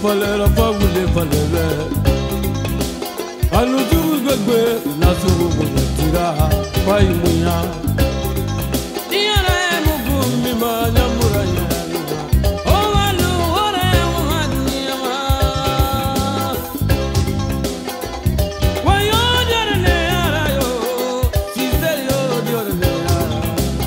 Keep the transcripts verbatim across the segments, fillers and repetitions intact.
falera fagule falera anu tugu gbegbe nasuru munyatira pai munya diara mugu mima nyamura ya o walu ore muhanyama wayo jarne arayo siseyo diorne ara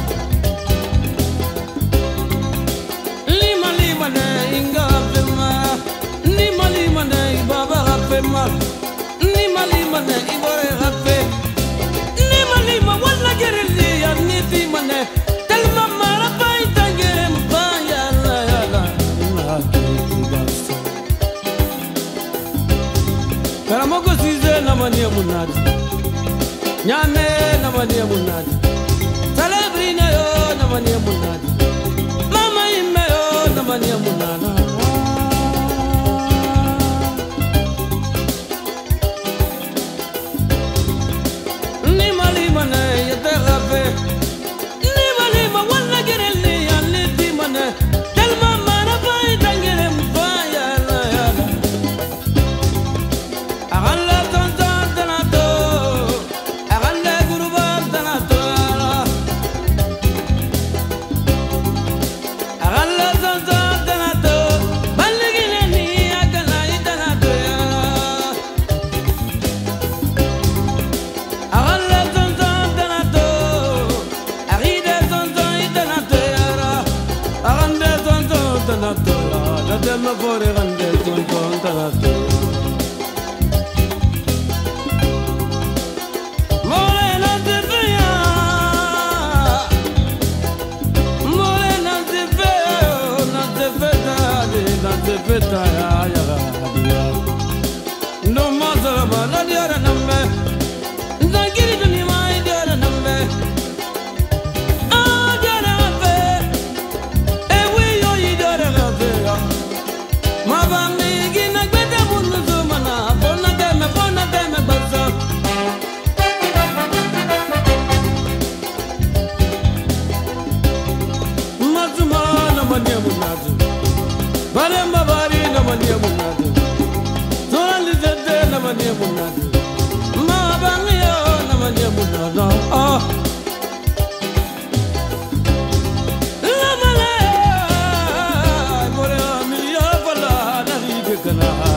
lima lima ne inga fema lima lima ne baba fema lima lima ne ibore hafe lima lima wala gerli ya niti mane telma mara pai tangere mbaya la la na kibasa karamogo size na mania munadi nyame na mania munadi celebrina yo na mania munadi mama ime yo na mania munana Dama fore gande ton ton tarato Morena te veya Morena te veya na te feta de na te feta ya ya ya no mazara bana diara nambe zangiri duni mai diara nambe ah diara ve e wi yo yi diara ve ya Mabami gina gbede bunu zumana bona deme bona deme baza Mazuma na mania munadu Bare mabari na mania munadu Zoli zede na mania munadu Mabami yo na mania munadu Ah Gonna